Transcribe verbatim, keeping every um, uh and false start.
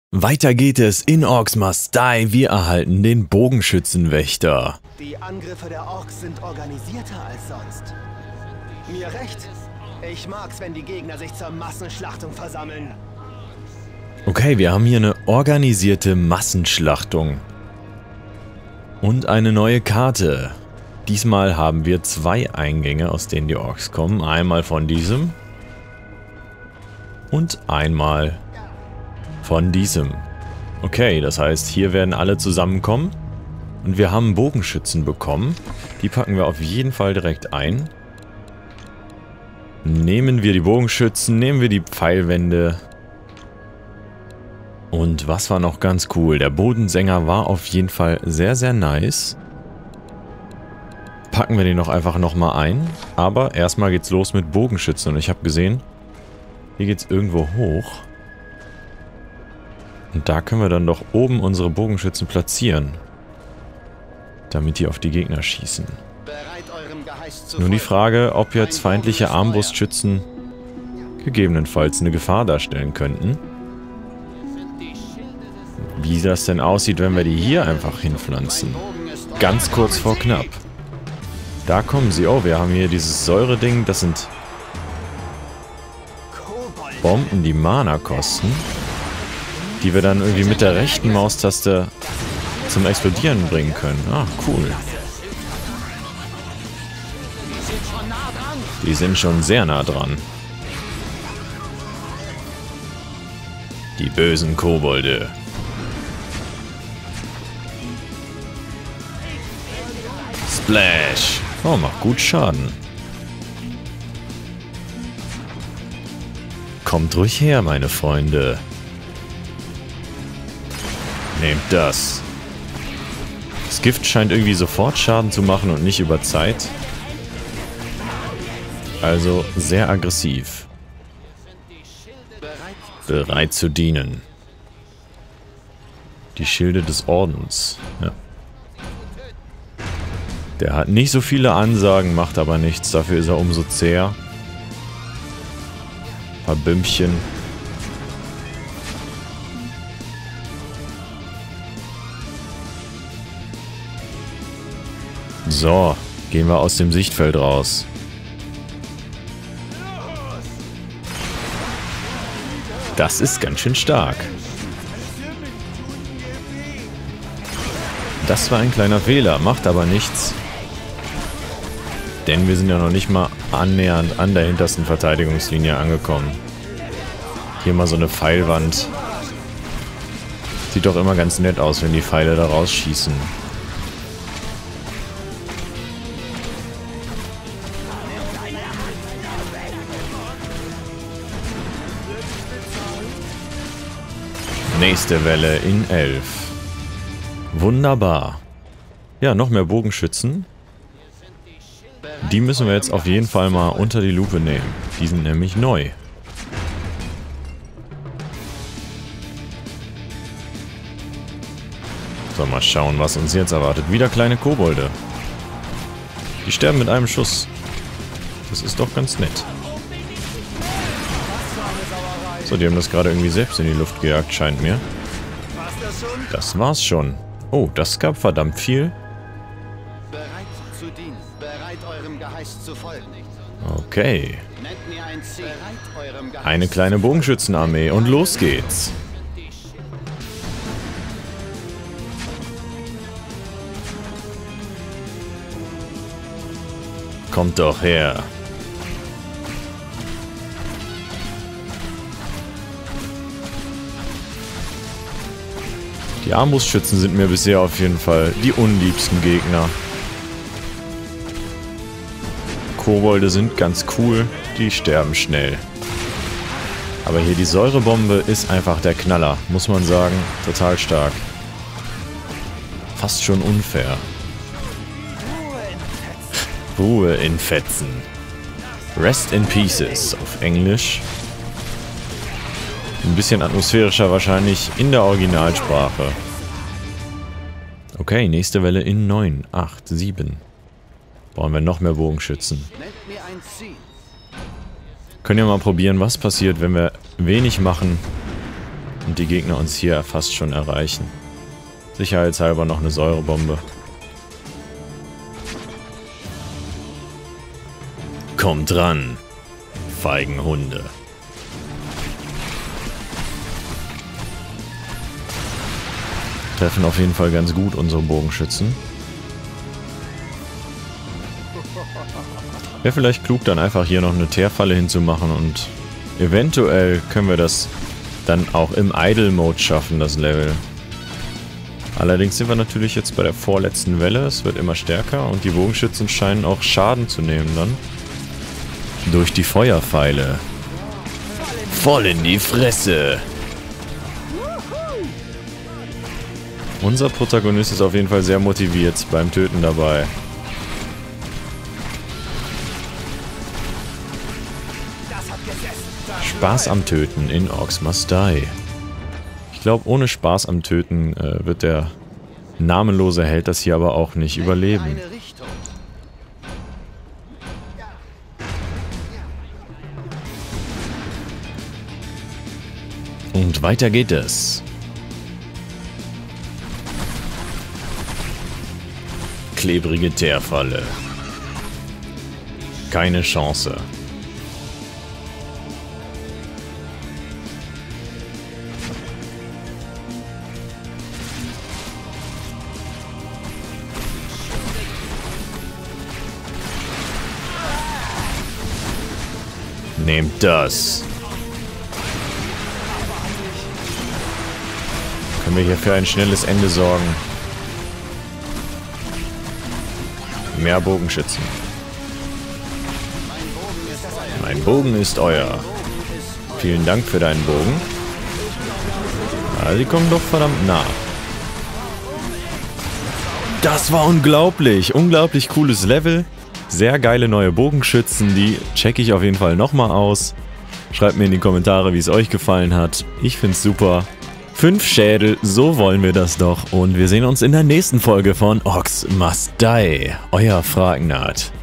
Weiter geht es in Orcs Must Die. Wir erhalten den Bogenschützenwächter. Die Angriffe der Orks sind organisierter als sonst. Mir recht. Ich mag's, wenn die Gegner sich zur Massenschlachtung versammeln. Okay, wir haben hier eine organisierte Massenschlachtung. Und eine neue Karte. Diesmal haben wir zwei Eingänge, aus denen die Orks kommen. Einmal von diesem. Und einmal von diesem. Okay, das heißt, hier werden alle zusammenkommen. Und wir haben Bogenschützen bekommen. Die packen wir auf jeden Fall direkt ein. Nehmen wir die Bogenschützen, nehmen wir die Pfeilwände. Und was war noch ganz cool? Der Bodensänger war auf jeden Fall sehr, sehr nice. Packen wir den noch einfach nochmal ein. Aber erstmal geht's los mit Bogenschützen. Und ich habe gesehen, hier geht's irgendwo hoch. Und da können wir dann doch oben unsere Bogenschützen platzieren. Damit die auf die Gegner schießen. Nun die Frage, ob jetzt feindliche Armbrustschützen gegebenenfalls eine Gefahr darstellen könnten. Wie das denn aussieht, wenn wir die hier einfach hinpflanzen. Ganz kurz vor knapp. Da kommen sie. Oh, wir haben hier dieses Säureding. Das sind Bomben, die Mana kosten. Die wir dann irgendwie mit der rechten Maustaste zum Explodieren bringen können. Ah, cool. Die sind schon sehr nah dran. Die bösen Kobolde. Splash. Oh, macht gut Schaden. Kommt ruhig her, meine Freunde. Nehmt das. Das Gift scheint irgendwie sofort Schaden zu machen und nicht über Zeit. Also sehr aggressiv. Bereit zu dienen. Die Schilde des Ordens. Ja. Der hat nicht so viele Ansagen, macht aber nichts. Dafür ist er umso zäher. Ein paar Bümpchen. So, gehen wir aus dem Sichtfeld raus. Das ist ganz schön stark. Das war ein kleiner Fehler, macht aber nichts. Denn wir sind ja noch nicht mal annähernd an der hintersten Verteidigungslinie angekommen. Hier mal so eine Pfeilwand. Sieht doch immer ganz nett aus, wenn die Pfeile da rausschießen. Nächste Welle in elf. Wunderbar. Ja, noch mehr Bogenschützen. Die müssen wir jetzt auf jeden Fall mal unter die Lupe nehmen. Die sind nämlich neu. So, mal schauen, was uns jetzt erwartet. Wieder kleine Kobolde. Die sterben mit einem Schuss. Das ist doch ganz nett. So, die haben das gerade irgendwie selbst in die Luft gejagt, scheint mir. Das war's schon. Oh, das gab verdammt viel. Okay. Eine kleine Bogenschützenarmee und los geht's. Kommt doch her. Die Armbrustschützen sind mir bisher auf jeden Fall die unliebsten Gegner. Kobolde sind ganz cool, die sterben schnell. Aber hier die Säurebombe ist einfach der Knaller, muss man sagen. Total stark. Fast schon unfair. Ruhe in Fetzen. Rest in Pieces auf Englisch. Ein bisschen atmosphärischer wahrscheinlich in der Originalsprache. Okay, nächste Welle in neun, acht, sieben. Brauchen wir noch mehr Bogenschützen. Können wir mal probieren, was passiert, wenn wir wenig machen und die Gegner uns hier fast schon erreichen. Sicherheitshalber noch eine Säurebombe. Kommt ran, feigen Hunde. Treffen auf jeden Fall ganz gut unsere Bogenschützen. Wäre vielleicht klug, dann einfach hier noch eine Teerfalle hinzumachen und eventuell können wir das dann auch im Idle-Mode schaffen, das Level. Allerdings sind wir natürlich jetzt bei der vorletzten Welle, es wird immer stärker und die Bogenschützen scheinen auch Schaden zu nehmen dann. Durch die Feuerpfeile. Voll in die Fresse! Unser Protagonist ist auf jeden Fall sehr motiviert beim Töten dabei. Spaß am Töten in Orcs Must Die. Ich glaube, ohne Spaß am Töten äh, wird der namenlose Held das hier aber auch nicht überleben. Und weiter geht es. Klebrige Teerfalle. Keine Chance. Nehmt das. Können wir hier für ein schnelles Ende sorgen. Mehr Bogenschützen. Mein Bogen ist euer. Vielen Dank für deinen Bogen. Ah, sie kommen doch verdammt nah. Das war unglaublich. Unglaublich cooles Level. Sehr geile neue Bogenschützen, die checke ich auf jeden Fall nochmal aus. Schreibt mir in die Kommentare, wie es euch gefallen hat. Ich find's super. Fünf Schädel, so wollen wir das doch. Und wir sehen uns in der nächsten Folge von Orcs Must Die. Euer Fragnard.